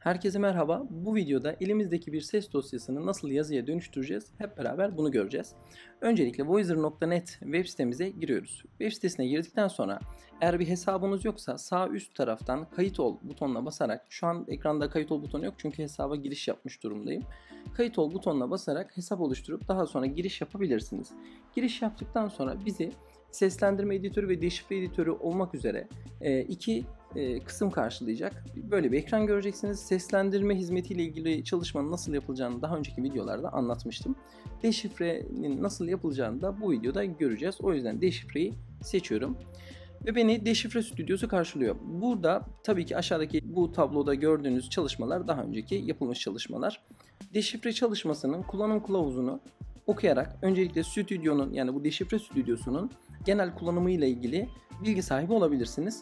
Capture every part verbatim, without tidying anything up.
Herkese merhaba. Bu videoda elimizdeki bir ses dosyasını nasıl yazıya dönüştüreceğiz hep beraber bunu göreceğiz. Öncelikle voicer nokta net web sitemize giriyoruz. Web sitesine girdikten sonra eğer bir hesabınız yoksa sağ üst taraftan kayıt ol butonuna basarak, şu an ekranda kayıt ol butonu yok çünkü hesaba giriş yapmış durumdayım. Kayıt ol butonuna basarak hesap oluşturup daha sonra giriş yapabilirsiniz. Giriş yaptıktan sonra bizi seslendirme editörü ve deşifre editörü olmak üzere iki kısım karşılayacak. Böyle bir ekran göreceksiniz. Seslendirme hizmetiyle ilgili çalışmanın nasıl yapılacağını daha önceki videolarda anlatmıştım. Deşifrenin nasıl yapılacağını da bu videoda göreceğiz. O yüzden deşifreyi seçiyorum. Ve beni Deşifre Stüdyosu karşılıyor. Burada tabii ki aşağıdaki bu tabloda gördüğünüz çalışmalar daha önceki yapılmış çalışmalar. Deşifre çalışmasının kullanım kılavuzunu okuyarak öncelikle stüdyonun, yani bu Deşifre Stüdyosu'nun genel kullanımı ile ilgili bilgi sahibi olabilirsiniz.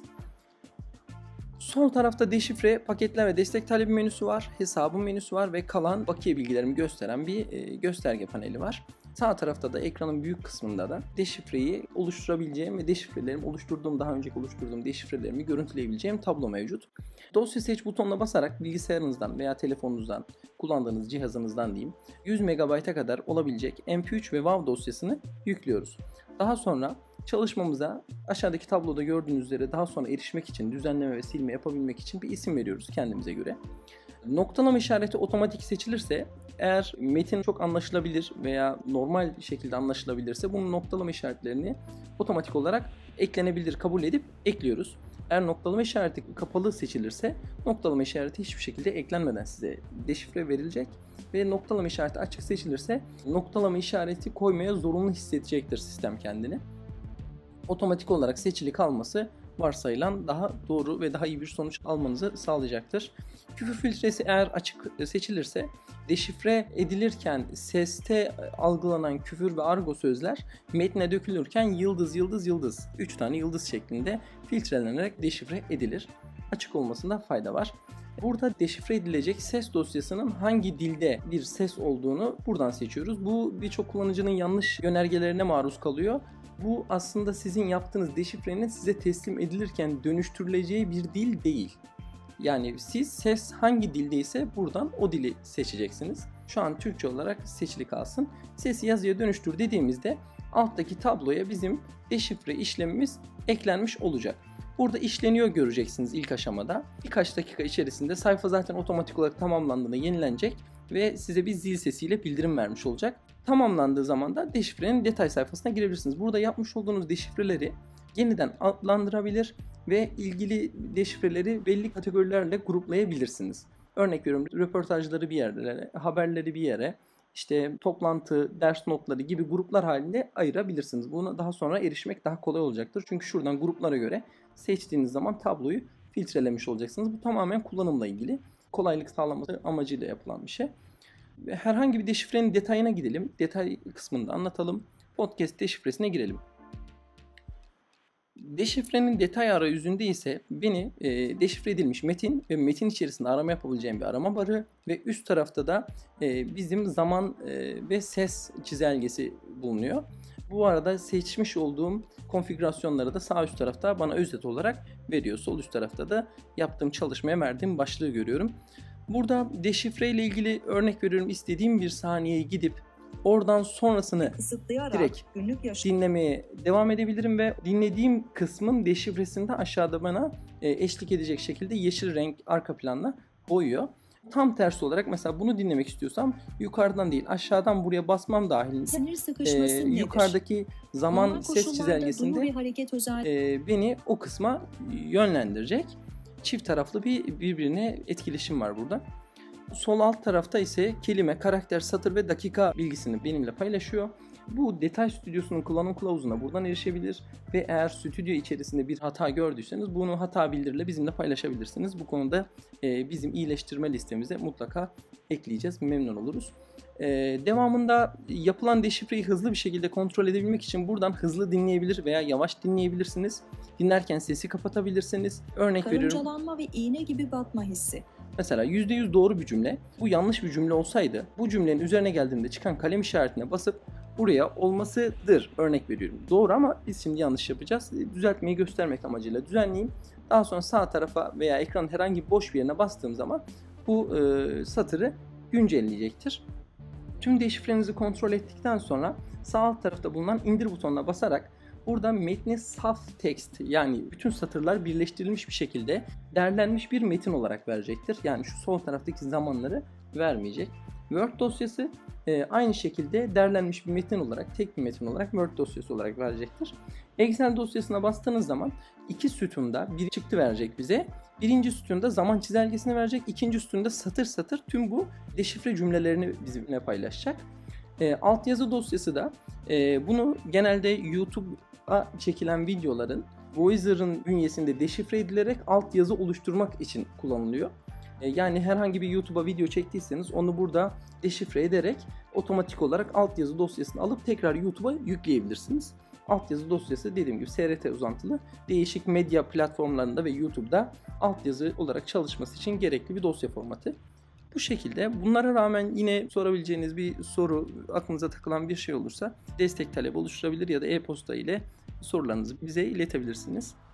Sol tarafta deşifre, paketler ve destek talebi menüsü var, hesabım menüsü var ve kalan bakiye bilgilerimi gösteren bir gösterge paneli var. Sağ tarafta da ekranın büyük kısmında da deşifreyi oluşturabileceğim ve deşifrelerimi oluşturduğum, daha önceki oluşturduğum deşifrelerimi görüntüleyebileceğim tablo mevcut. Dosya seç butonuna basarak bilgisayarınızdan veya telefonunuzdan, kullandığınız cihazınızdan diyeyim, yüz megabayta kadar olabilecek M P üç ve WAV dosyasını yüklüyoruz. Daha sonra çalışmamıza aşağıdaki tabloda gördüğünüz üzere daha sonra erişmek için, düzenleme ve silme yapabilmek için bir isim veriyoruz kendimize göre. Noktalama işareti otomatik seçilirse, eğer metin çok anlaşılabilir veya normal şekilde anlaşılabilirse bunun noktalama işaretlerini otomatik olarak eklenebilir kabul edip ekliyoruz. Eğer noktalama işareti kapalı seçilirse noktalama işareti hiçbir şekilde eklenmeden size deşifre verilecek ve noktalama işareti açık seçilirse noktalama işareti koymaya zorunlu hissedecektir sistem kendini. Otomatik olarak seçili kalması varsayılan daha doğru ve daha iyi bir sonuç almanızı sağlayacaktır. Küfür filtresi eğer açık seçilirse deşifre edilirken seste algılanan küfür ve argo sözler metne dökülürken yıldız yıldız yıldız üç tane yıldız şeklinde filtrelenerek deşifre edilir. Açık olmasında fayda var. Burada deşifre edilecek ses dosyasının hangi dilde bir ses olduğunu buradan seçiyoruz. Bu birçok kullanıcının yanlış yönergelerine maruz kalıyor. Bu aslında sizin yaptığınız deşifrenin size teslim edilirken dönüştürüleceği bir dil değil. Yani siz ses hangi dildeyse buradan o dili seçeceksiniz. Şu an Türkçe olarak seçili kalsın. Sesi yazıya dönüştür dediğimizde alttaki tabloya bizim deşifre işlemimiz eklenmiş olacak. Burada işleniyor göreceksiniz ilk aşamada. Birkaç dakika içerisinde sayfa zaten otomatik olarak tamamlandığında yenilenecek ve size bir zil sesiyle bildirim vermiş olacak. Tamamlandığı zaman da deşifrenin detay sayfasına girebilirsiniz. Burada yapmış olduğunuz deşifreleri yeniden adlandırabilir ve ilgili deşifreleri belli kategorilerle gruplayabilirsiniz. Örnek veriyorum, röportajları bir yere, haberleri bir yere, işte toplantı, ders notları gibi gruplar halinde ayırabilirsiniz. Buna daha sonra erişmek daha kolay olacaktır. Çünkü şuradan gruplara göre seçtiğiniz zaman tabloyu filtrelemiş olacaksınız. Bu tamamen kullanımla ilgili, kolaylık sağlaması amacıyla yapılan bir şey. Herhangi bir deşifrenin detayına gidelim. Detay kısmında anlatalım. Podcast deşifresine girelim. Deşifrenin detay arayüzünde ise beni e, deşifre edilmiş metin ve metin içerisinde arama yapabileceğim bir arama barı ve üst tarafta da e, bizim zaman e, ve ses çizelgesi bulunuyor. Bu arada seçmiş olduğum konfigürasyonları da sağ üst tarafta bana özet olarak veriyor. Sol üst tarafta da yaptığım çalışmaya verdiğim başlığı görüyorum. Burada deşifre ile ilgili örnek veriyorum, istediğim bir saniyeye gidip oradan sonrasını direkt dinlemeye devam edebilirim ve dinlediğim kısmın deşifresini de aşağıda bana eşlik edecek şekilde yeşil renk arka planla boyuyor. Tam tersi olarak mesela bunu dinlemek istiyorsam yukarıdan değil aşağıdan buraya basmam dahilinde e, yukarıdaki zaman Normal ses çizelgesinde e, beni o kısma yönlendirecek. Çift taraflı bir birbirine etkileşim var burada. Sol alt tarafta ise kelime, karakter, satır ve dakika bilgisini benimle paylaşıyor. Bu detay stüdyosunun kullanım kılavuzuna buradan erişebilir ve eğer stüdyo içerisinde bir hata gördüyseniz bunu hata bildiriyle bizimle paylaşabilirsiniz. Bu konuda e, bizim iyileştirme listemize mutlaka ekleyeceğiz, memnun oluruz. E, devamında yapılan deşifreyi hızlı bir şekilde kontrol edebilmek için buradan hızlı dinleyebilir veya yavaş dinleyebilirsiniz. Dinlerken sesi kapatabilirsiniz. Örnek veriyorum. Karıncalanma ve iğne gibi batma hissi. Mesela yüzde yüz doğru bir cümle, bu yanlış bir cümle olsaydı bu cümlenin üzerine geldiğimde çıkan kalem işaretine basıp buraya olmasıdır örnek veriyorum. Doğru ama biz şimdi yanlış yapacağız. Düzeltmeyi göstermek amacıyla düzenleyeyim. Daha sonra sağ tarafa veya ekranın herhangi boş bir yerine bastığım zaman bu e, satırı güncelleyecektir. Tüm deşifrenizi kontrol ettikten sonra sağ alt tarafta bulunan indir butonuna basarak burada metni saf text, yani bütün satırlar birleştirilmiş bir şekilde derlenmiş bir metin olarak verecektir. Yani şu sol taraftaki zamanları vermeyecek. Word dosyası e, aynı şekilde derlenmiş bir metin olarak, tek bir metin olarak Word dosyası olarak verecektir. Excel dosyasına bastığınız zaman iki sütunda bir çıktı verecek bize. Birinci sütunda zaman çizelgesini verecek, ikinci sütunda satır satır tüm bu deşifre cümlelerini bizimle paylaşacak. E, altyazı dosyası da e, bunu genelde YouTube'a çekilen videoların Voicer'ın bünyesinde deşifre edilerek altyazı oluşturmak için kullanılıyor. E, yani herhangi bir YouTube'a video çektiyseniz onu burada deşifre ederek otomatik olarak altyazı dosyasını alıp tekrar YouTube'a yükleyebilirsiniz. Altyazı dosyası dediğim gibi S R T uzantılı, değişik medya platformlarında ve YouTube'da altyazı olarak çalışması için gerekli bir dosya formatı. Bu şekilde. Bunlara rağmen yine sorabileceğiniz bir soru, aklınıza takılan bir şey olursa destek talebi oluşturabilir ya da e-posta ile sorularınızı bize iletebilirsiniz.